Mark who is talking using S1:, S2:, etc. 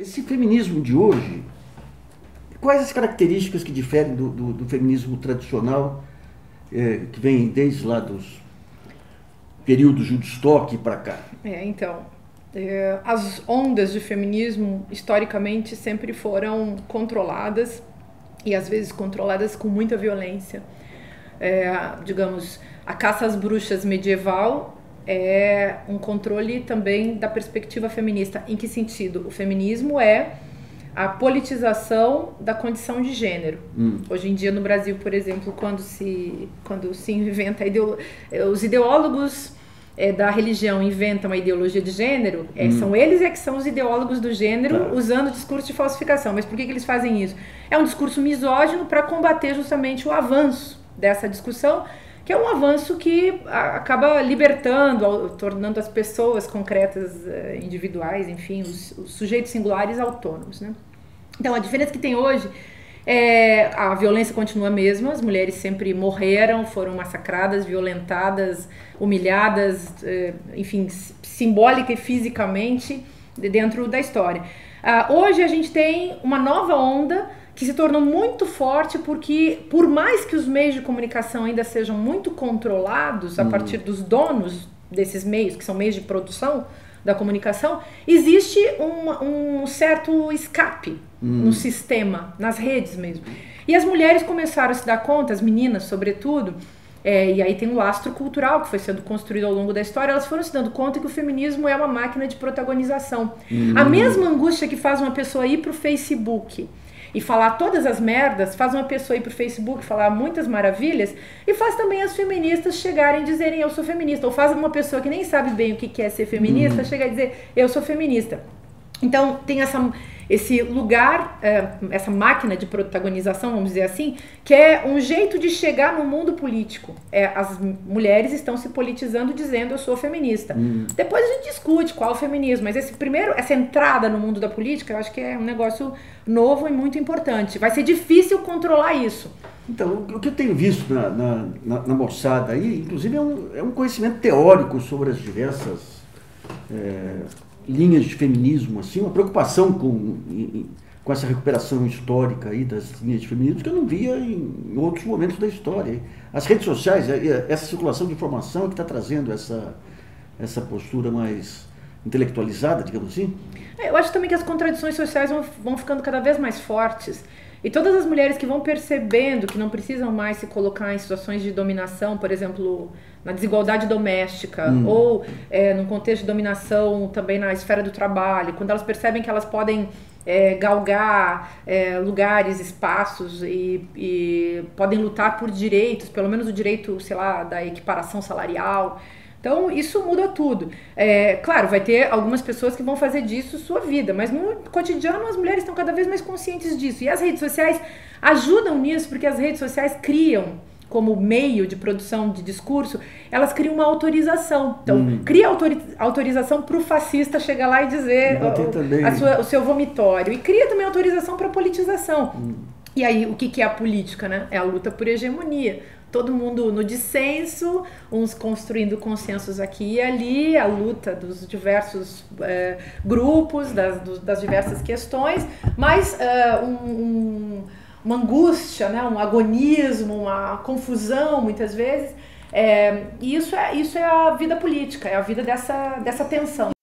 S1: esse feminismo de hoje, quais as características que diferem do feminismo tradicional, que vem desde lá dos períodos de Woodstock para cá?
S2: As ondas de feminismo, historicamente, sempre foram controladas, e às vezes controladas com muita violência. Digamos, a caça às bruxas medieval é um controle também da perspectiva feminista. Em que sentido? O feminismo é a politização da condição de gênero. Hoje em dia no Brasil, por exemplo, quando se inventa os ideólogos da religião inventam a ideologia de gênero, são eles que são os ideólogos do gênero, usando o discurso de falsificação. Mas por que eles fazem isso? É um discurso misógino para combater justamente o avanço dessa discussão, que é um avanço que acaba libertando, tornando as pessoas concretas, individuais, enfim, os sujeitos singulares autônomos, né? Então, a diferença que tem hoje a violência continua a mesma, as mulheres sempre morreram, foram massacradas, violentadas, humilhadas, enfim, simbólica e fisicamente dentro da história. Hoje a gente tem uma nova onda que se tornou muito forte porque, por mais que os meios de comunicação ainda sejam muito controlados a partir dos donos desses meios, que são meios de produção da comunicação, existe um certo escape no sistema, nas redes mesmo. E as mulheres começaram a se dar conta, as meninas sobretudo, e aí tem um lastro cultural que foi sendo construído ao longo da história, elas foram se dando conta que o feminismo é uma máquina de protagonização. A mesma angústia que faz uma pessoa ir pro Facebook e falar todas as merdas, faz uma pessoa ir pro Facebook falar muitas maravilhas, e faz também as feministas chegarem e dizerem eu sou feminista, ou faz uma pessoa que nem sabe bem o que é ser feminista chegar e dizer eu sou feminista. Então tem esse lugar, essa máquina de protagonização, vamos dizer assim, que é um jeito de chegar no mundo político. As mulheres estão se politizando dizendo eu sou feminista. Depois a gente discute qual é o feminismo, mas essa entrada no mundo da política, eu acho que é um negócio novo e muito importante. Vai ser difícil controlar isso.
S1: Então, o que eu tenho visto na moçada aí, inclusive é um conhecimento teórico sobre as diversas linhas de feminismo, assim, uma preocupação com essa recuperação histórica aí das linhas de feminismo que eu não via em outros momentos da história. As redes sociais, essa circulação de informação é que está trazendo essa postura mais intelectualizada, digamos assim.
S2: Eu acho também que as contradições sociais vão ficando cada vez mais fortes. E todas as mulheres que vão percebendo que não precisam mais se colocar em situações de dominação, por exemplo, na desigualdade doméstica, ou num contexto de dominação também na esfera do trabalho, quando elas percebem que elas podem galgar lugares, espaços e podem lutar por direitos, pelo menos o direito, sei lá, da equiparação salarial. Então, isso muda tudo. Claro, vai ter algumas pessoas que vão fazer disso sua vida, mas no cotidiano as mulheres estão cada vez mais conscientes disso. E as redes sociais ajudam nisso, porque as redes sociais criam, como meio de produção de discurso, elas criam uma autorização. Então, cria autorização para o fascista chegar lá e dizer o seu vomitório. E cria também autorização para a politização. E aí, o que é a política, né? É a luta por hegemonia. Todo mundo no dissenso, uns construindo consensos aqui e ali, a luta dos diversos grupos, das diversas questões, mas uma angústia, né, um agonismo, uma confusão, muitas vezes. E isso é a vida política, é a vida dessa tensão.